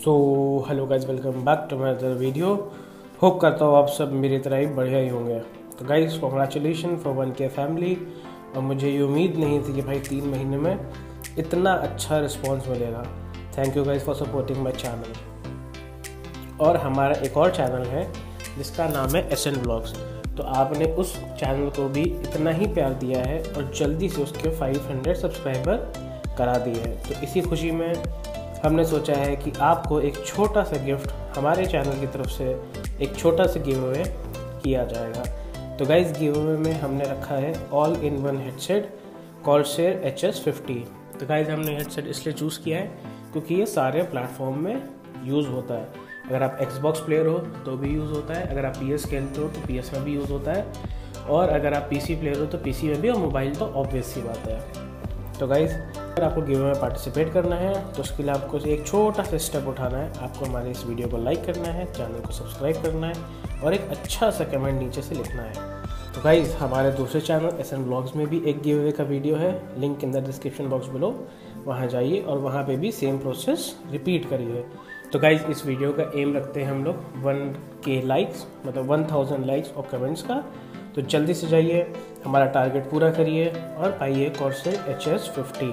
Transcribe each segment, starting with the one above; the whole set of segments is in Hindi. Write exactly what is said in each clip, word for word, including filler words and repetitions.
So hello guys, welcome back to my other video. Hope करता हूँ आप सब मेरी तरह ही बढ़िया ही होंगे। तो guys congratulation for one K family. और मुझे ये उम्मीद नहीं थी कि भाई तीन महीने में इतना अच्छा रिस्पॉन्स मिलेगा। Thank you guys for supporting my channel. और हमारा एक और चैनल है जिसका नाम है एस एन ब्लॉग्स। तो आपने उस चैनल को भी इतना ही प्यार दिया है और जल्दी से उसके पाँच सौ सब्सक्राइबर करा दिए हैं। तो इसी खुशी में हमने सोचा है कि आपको एक छोटा सा गिफ्ट हमारे चैनल की तरफ से एक छोटा सा गिव अवे किया जाएगा। तो गाइस गिव अवे में हमने रखा है all in one headset Corsair H S fifty. तो गाइस हमने हेडसेट इसलिए चूज़ किया है क्योंकि ये सारे प्लेटफॉर्म में यूज़ होता है। अगर आप एक्सबॉक्स प्लेयर हो तो भी यूज़ होता है, अगर आप पी एस खेलते हो तो पी एस में भी यूज़ होता है, और अगर आप पी सी प्लेयर हो तो पी सी में भी, और मोबाइल तो ऑब्वियस सी बात है। तो गाइज़ अगर आपको गिव में पार्टिसिपेट करना है तो उसके लिए आपको एक छोटा सा स्टेप उठाना है। आपको हमारे इस वीडियो को लाइक करना है, चैनल को सब्सक्राइब करना है और एक अच्छा सा कमेंट नीचे से लिखना है। तो गाइज़ हमारे दूसरे चैनल एस एन ब्लॉग्स में भी एक गिव अवे का वीडियो है, link in the description box below, वहाँ जाइए और वहाँ पे भी सेम प्रोसेस रिपीट करिए। तो गाइज़ इस वीडियो का एम रखते हैं हम लोग वन के लाइक्स, मतलब वन थाउजेंड लाइक्स और कमेंट्स का। तो जल्दी से जाइए, हमारा टारगेट पूरा करिए और पाइए कॉर्सेर एच एस फिफ्टी।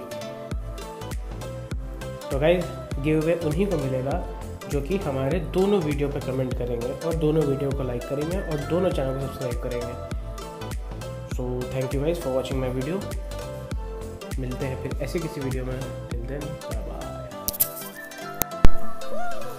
तो गाइज गिव अवे उन्हीं को मिलेगा जो कि हमारे दोनों वीडियो पे कमेंट करेंगे और दोनों वीडियो को लाइक करेंगे और दोनों चैनल को सब्सक्राइब करेंगे। So thank you guys for watching my video. मिलते हैं फिर ऐसे किसी वीडियो में। Till then bye bye.